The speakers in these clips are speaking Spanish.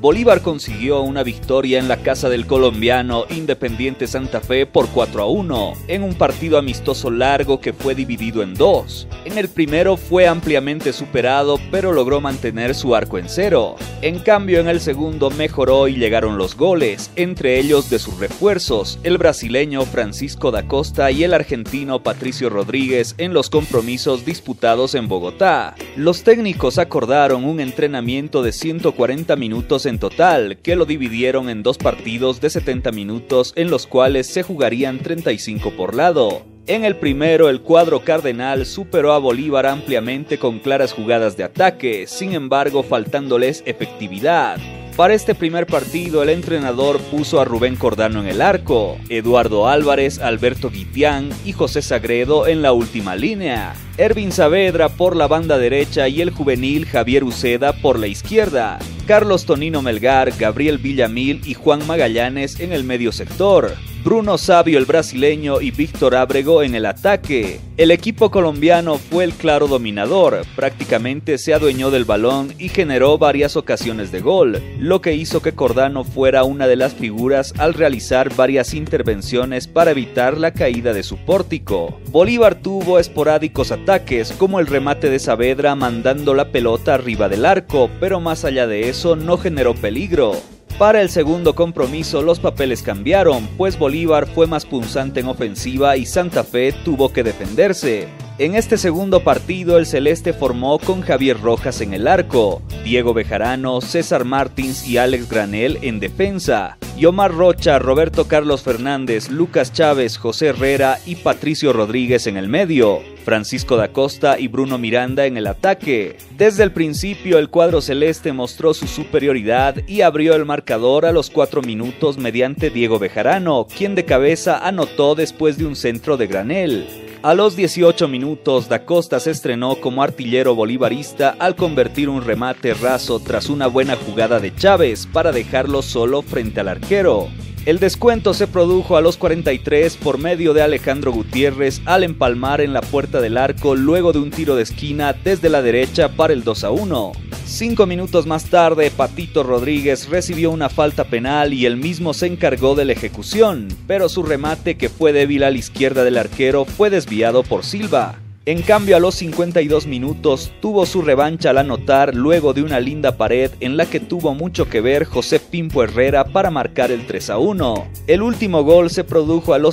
Bolívar consiguió una victoria en la casa del colombiano Independiente Santa Fe por 4-1, en un partido amistoso largo que fue dividido en dos. En el primero fue ampliamente superado, pero logró mantener su arco en cero. En cambio, en el segundo mejoró y llegaron los goles, entre ellos de sus refuerzos, el brasileño Francisco da Costa y el argentino Patricio Rodríguez en los compromisos disputados en Bogotá. Los técnicos acordaron un entrenamiento de 140 minutos en total, que lo dividieron en dos partidos de 70 minutos en los cuales se jugarían 35 por lado. En el primero, el cuadro cardenal superó a Bolívar ampliamente con claras jugadas de ataque, sin embargo faltándoles efectividad. Para este primer partido, el entrenador puso a Rubén Cordano en el arco, Eduardo Álvarez, Alberto Guitián y José Sagredo en la última línea, Ervin Saavedra por la banda derecha y el juvenil Javier Uceda por la izquierda, Carlos Tonino Melgar, Gabriel Villamil y Juan Magallanes en el medio sector, Bruno Sabio el brasileño y Víctor Ábrego en el ataque. El equipo colombiano fue el claro dominador, prácticamente se adueñó del balón y generó varias ocasiones de gol, lo que hizo que Cordano fuera una de las figuras al realizar varias intervenciones para evitar la caída de su pórtico. Bolívar tuvo esporádicos ataques, como el remate de Saavedra mandando la pelota arriba del arco, pero más allá de eso no generó peligro. Para el segundo compromiso los papeles cambiaron, pues Bolívar fue más punzante en ofensiva y Santa Fe tuvo que defenderse. En este segundo partido el celeste formó con Javier Rojas en el arco, Diego Bejarano, César Martins y Alex Granel en defensa, y Omar Rocha, Roberto Carlos Fernández, Lucas Chávez, José Herrera y Patricio Rodríguez en el medio, Francisco da Costa y Bruno Miranda en el ataque. Desde el principio el cuadro celeste mostró su superioridad y abrió el marcador a los 4 minutos mediante Diego Bejarano, quien de cabeza anotó después de un centro de Granel. A los 18 minutos, da Costa se estrenó como artillero bolivarista al convertir un remate raso tras una buena jugada de Chávez para dejarlo solo frente al arquero. El descuento se produjo a los 43 por medio de Alejandro Gutiérrez al empalmar en la puerta del arco luego de un tiro de esquina desde la derecha para el 2-1. 5 minutos más tarde, Patito Rodríguez recibió una falta penal y él mismo se encargó de la ejecución, pero su remate, que fue débil a la izquierda del arquero, fue desviado por Silva. En cambio, a los 52 minutos tuvo su revancha al anotar luego de una linda pared en la que tuvo mucho que ver José Pimpo Herrera para marcar el 3-1. El último gol se produjo a los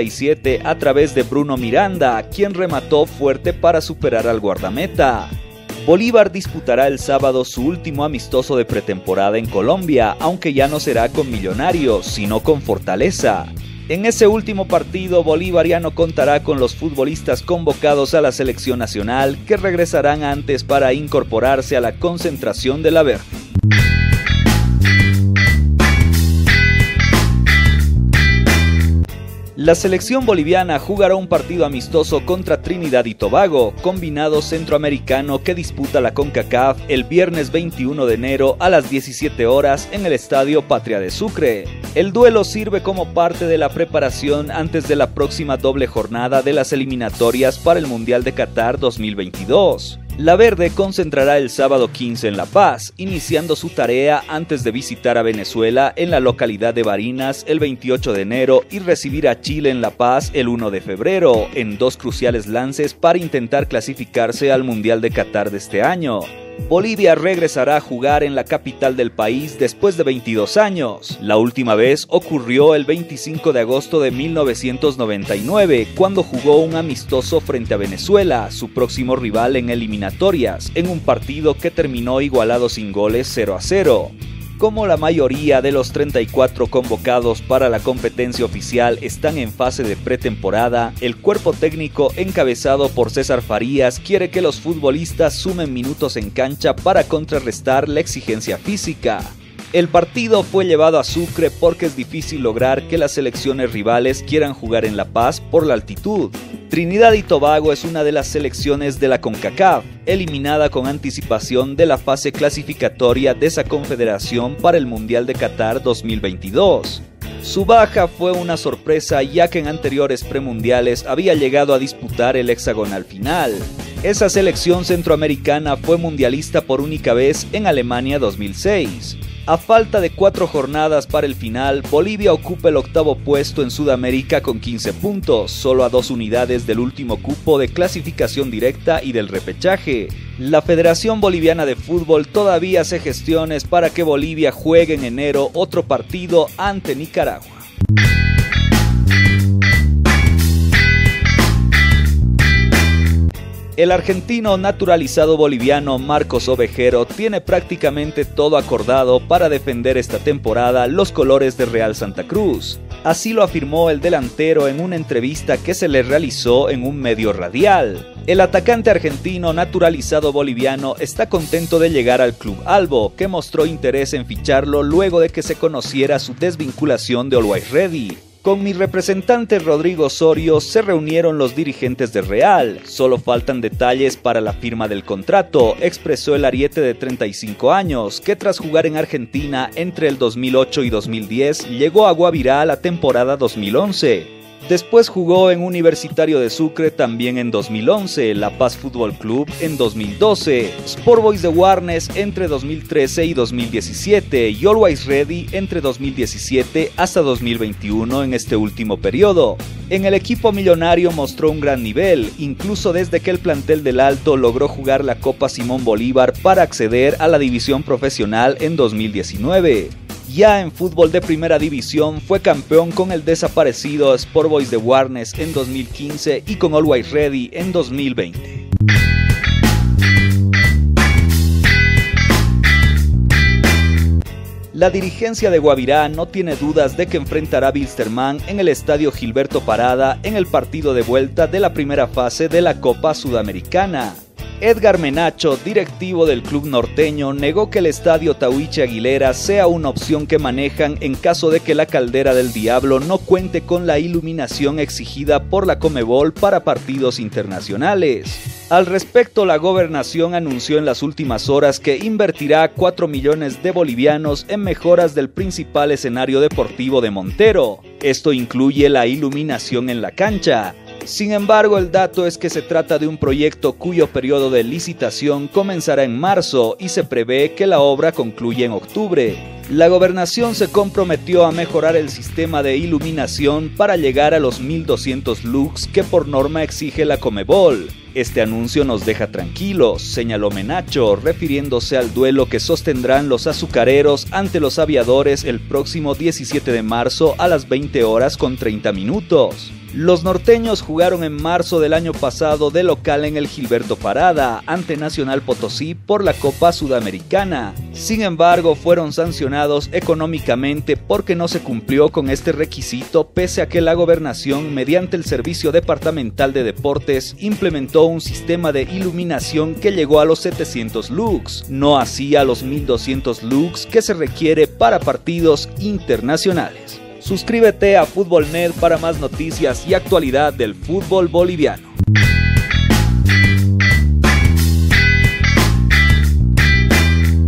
67 a través de Bruno Miranda, quien remató fuerte para superar al guardameta. Bolívar disputará el sábado su último amistoso de pretemporada en Colombia, aunque ya no será con Millonarios, sino con Fortaleza. En ese último partido, Bolívar ya no contará con los futbolistas convocados a la selección nacional, que regresarán antes para incorporarse a la concentración de la Verde. La selección boliviana jugará un partido amistoso contra Trinidad y Tobago, combinado centroamericano que disputa la CONCACAF el viernes 21 de enero a las 17 horas en el Estadio Patria de Sucre. El duelo sirve como parte de la preparación antes de la próxima doble jornada de las eliminatorias para el Mundial de Qatar 2022. La Verde concentrará el sábado 15 en La Paz, iniciando su tarea antes de visitar a Venezuela en la localidad de Barinas el 28 de enero y recibir a Chile en La Paz el 1 de febrero, en dos cruciales lances para intentar clasificarse al Mundial de Qatar de este año. Bolivia regresará a jugar en la capital del país después de 22 años. La última vez ocurrió el 25 de agosto de 1999, cuando jugó un amistoso frente a Venezuela, su próximo rival en eliminatorias, en un partido que terminó igualado sin goles 0-0. Como la mayoría de los 34 convocados para la competencia oficial están en fase de pretemporada, el cuerpo técnico encabezado por César Farías quiere que los futbolistas sumen minutos en cancha para contrarrestar la exigencia física. El partido fue llevado a Sucre porque es difícil lograr que las selecciones rivales quieran jugar en La Paz por la altitud. Trinidad y Tobago es una de las selecciones de la CONCACAF, eliminada con anticipación de la fase clasificatoria de esa confederación para el Mundial de Qatar 2022. Su baja fue una sorpresa, ya que en anteriores premundiales había llegado a disputar el hexagonal final. Esa selección centroamericana fue mundialista por única vez en Alemania 2006. A falta de 4 jornadas para el final, Bolivia ocupa el 8º puesto en Sudamérica con 15 puntos, solo a 2 unidades del último cupo de clasificación directa y del repechaje. La Federación Boliviana de Fútbol todavía hace gestiones para que Bolivia juegue en enero otro partido ante Nicaragua. El argentino naturalizado boliviano Marcos Ovejero tiene prácticamente todo acordado para defender esta temporada los colores de Real Santa Cruz. Así lo afirmó el delantero en una entrevista que se le realizó en un medio radial. El atacante argentino naturalizado boliviano está contento de llegar al Club Albo, que mostró interés en ficharlo luego de que se conociera su desvinculación de Always Ready. Con mi representante Rodrigo Osorio se reunieron los dirigentes de Real, solo faltan detalles para la firma del contrato, expresó el ariete de 35 años, que tras jugar en Argentina entre el 2008 y 2010 llegó a Guavirá la temporada 2011. Después jugó en Universitario de Sucre también en 2011, La Paz Fútbol Club en 2012, Sport Boys de Warnes entre 2013 y 2017 y Always Ready entre 2017 hasta 2021 en este último periodo. En el equipo millonario mostró un gran nivel, incluso desde que el plantel del Alto logró jugar la Copa Simón Bolívar para acceder a la división profesional en 2019. Ya en fútbol de primera división fue campeón con el desaparecido Sport Boys de Warnes en 2015 y con Always Ready en 2020. La dirigencia de Guavirá no tiene dudas de que enfrentará a Wilstermann en el estadio Gilberto Parada en el partido de vuelta de la primera fase de la Copa Sudamericana. Edgar Menacho, directivo del club norteño, negó que el estadio Tahuiche Aguilera sea una opción que manejan en caso de que la Caldera del Diablo no cuente con la iluminación exigida por la Conmebol para partidos internacionales. Al respecto, la gobernación anunció en las últimas horas que invertirá 4 millones de bolivianos en mejoras del principal escenario deportivo de Montero. Esto incluye la iluminación en la cancha. Sin embargo, el dato es que se trata de un proyecto cuyo periodo de licitación comenzará en marzo y se prevé que la obra concluya en octubre. La gobernación se comprometió a mejorar el sistema de iluminación para llegar a los 1.200 lux que por norma exige la Conmebol. Este anuncio nos deja tranquilos, señaló Menacho, refiriéndose al duelo que sostendrán los azucareros ante los aviadores el próximo 17 de marzo a las 20 horas con 30 minutos. Los norteños jugaron en marzo del año pasado de local en el Gilberto Parada ante Nacional Potosí por la Copa Sudamericana. Sin embargo, fueron sancionados económicamente porque no se cumplió con este requisito, pese a que la gobernación, mediante el Servicio Departamental de Deportes, implementó un sistema de iluminación que llegó a los 700 lux, no así a los 1.200 lux que se requiere para partidos internacionales. Suscríbete a FútbolNet para más noticias y actualidad del fútbol boliviano.